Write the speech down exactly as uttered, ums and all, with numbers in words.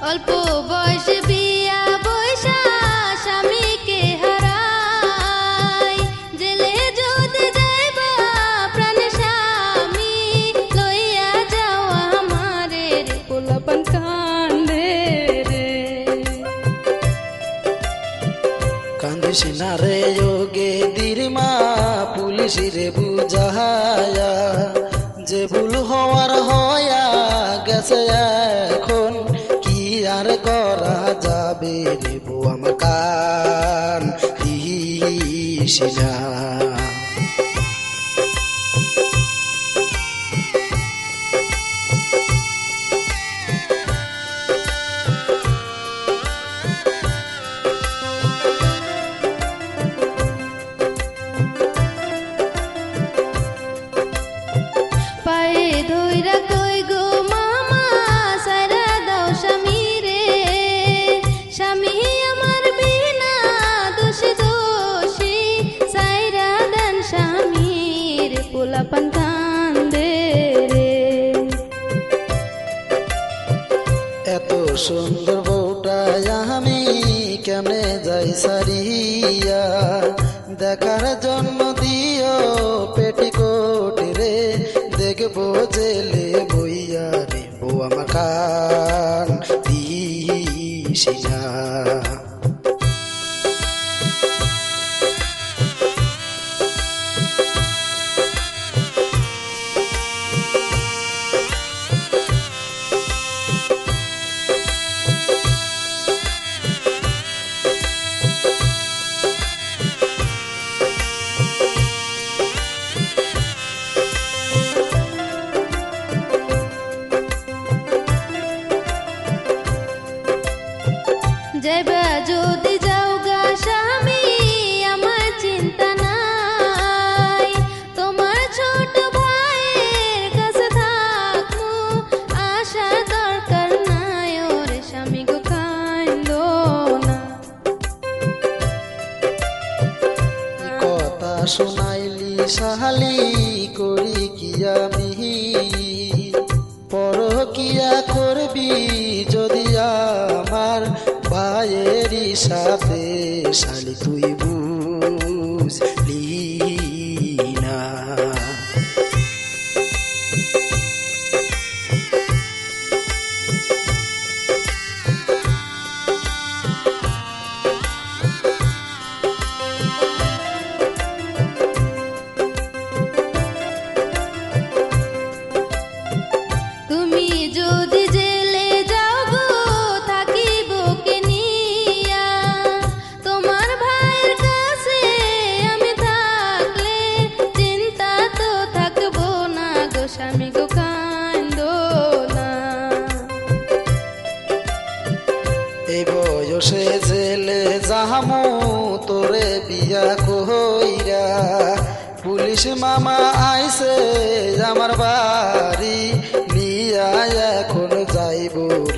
অল্প বয়সে বিয়া বৈশা স্বামীকে হারাই, জেলে যদি যাইবা প্রাণ স্বামী লইয়া যাওয়া আমারে রে পোলাপান কান্দে রে। কান্দিস না রে যোগে দিরমা পুলিশ রে বুঝায়া, যে ভুল হওয়ার হয়া গেছে এখন কি আর করা যাবে রে বউ আমার কান দিস না। পায়ে ধইরা কই গো মামা সাইরা দাও স্বামী রে, স্বামী আমার বিনা দোষে দোষী সাইরা দেন স্বামীর পোলাপান কান্দে রে। এত সুন্দর বউটা আমি কেমনে যাই সারিয়া, দেখার জন্য দিও পেটিকোট রে, দেখবো জেলে বইয়া রে বউ আমার কান দিস না। যাইবা যদি যাও গা স্বামী আমার চিন্তা নাই, তোমার ছোট ভাইয়ের কাছে থাকবো আশা দরকার নাই ওরে স্বামী গো কান্দো না। কথা শোনাইলি সাহালি করি কি আমি, পরকিয়া করবি যদি আমার ভাইয়েরই সাথে শালি তুই বুঝলি না। তুমি যদি জেলে যাও গো থাকিব কে নিয়া, তোমার ভাইয়ের কাছে আমি থাকলে চিন্তা তো থাকবো না গো স্বামী গো কান্দো না। এই বয়সে জেলে যাহামু তোরে বিয়া কইরা, পুলিশ মামা আইছে আমার বাড়ি নিয়া এখন যাইব